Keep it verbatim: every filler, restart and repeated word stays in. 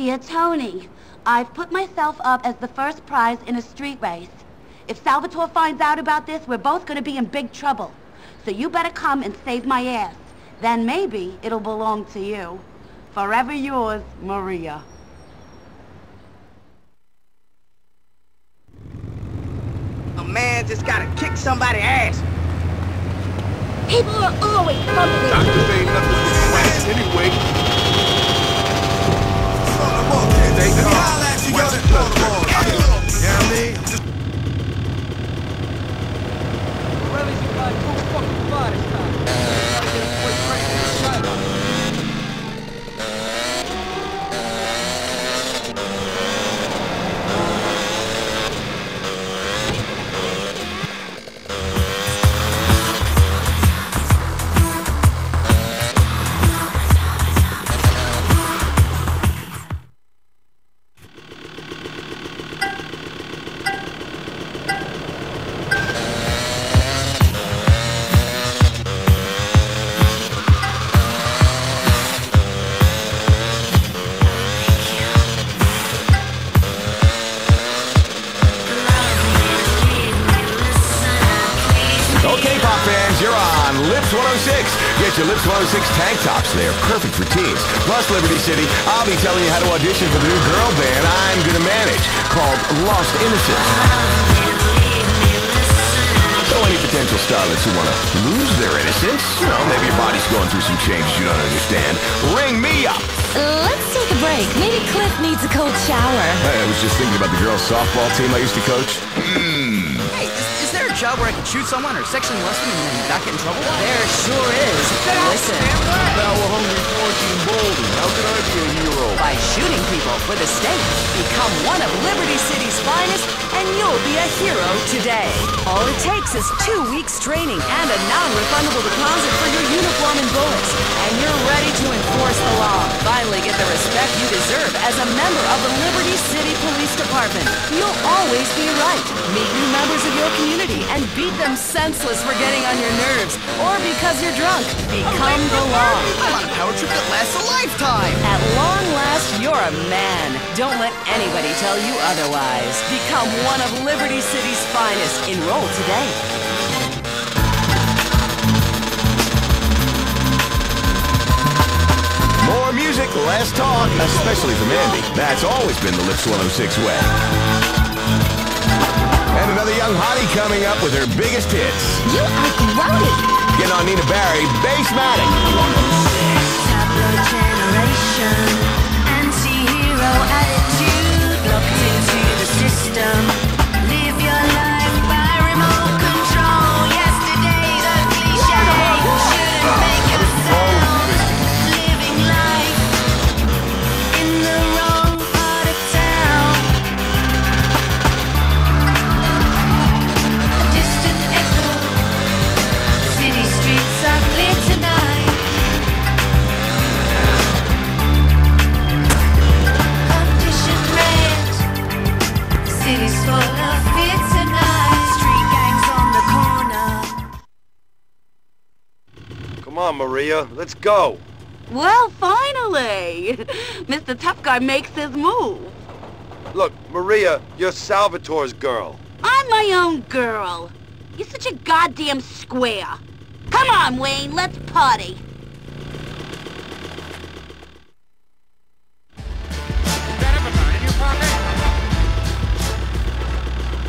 Dear Tony, I've put myself up as the first prize in a street race. If Salvatore finds out about this, we're both gonna be in big trouble. So you better come and save my ass. Then maybe it'll belong to you. Forever yours, Maria. A man just gotta kick somebody's ass. People are always bumping. Doctors ain't nothing but swag anyway. Stay calm. West Chester. Yeah, I mean? Well, he's got too fucking far this time. Gotta get a quick break in the sideline. Okay, pop fans, you're on Lips one oh six. Get your Lips one oh six tank tops. They're perfect for teens. Plus, Liberty City, I'll be telling you how to audition for the new girl band I'm gonna manage, called Lost Innocence. So any potential starlets who want to lose their innocence, you know, maybe your body's going through some changes you don't understand, ring me up. Let's take a break. Maybe Cliff needs a cold shower. Hey, I was just thinking about the girls' softball team I used to coach. Hmm. Hey, is, is there a job where I can shoot someone or sexually molest them and not get in trouble? There sure is. Listen. Power hungry fourteen Bolden. How can I be a hero? By shooting people for the state. Become one of Liberty City's finest, and you'll be a hero today. All it takes is two weeks training and a non-refundable deposit for your uniform and bullets. And you're ready to enforce the law. Finally get the respect you deserve as a member of the Liberty City Police Department. You'll always be right. Meet new members of your community and beat them senseless for getting on your nerves or because you're drunk. Become the law. I'm on a power trip that lasts a lifetime. At long last, you're a man. Don't let anybody tell you otherwise. Become one of Liberty City's finest. Enroll today. More music, less talk, especially from Andy. That's always been the Lips one oh six way. And another young hottie coming up with her biggest hits. You are grody. Getting on Nina Barry, Bassmatic. Tabloid generation, anti-hero attitude, locked into the system. Live your life by remote control. Yesterday's a cliche, shouldn't make a sound. Living life in the wrong part of town. A distant echo. City streets are clear tonight. Condition red. City's full of fear tonight. Street gangs on the corner. Come on, Maria. Let's go. Well, finally! Mister Tough Guy makes his move. Look, Maria, you're Salvatore's girl. I'm my own girl. You're such a goddamn square. Come on, Wayne, let's party.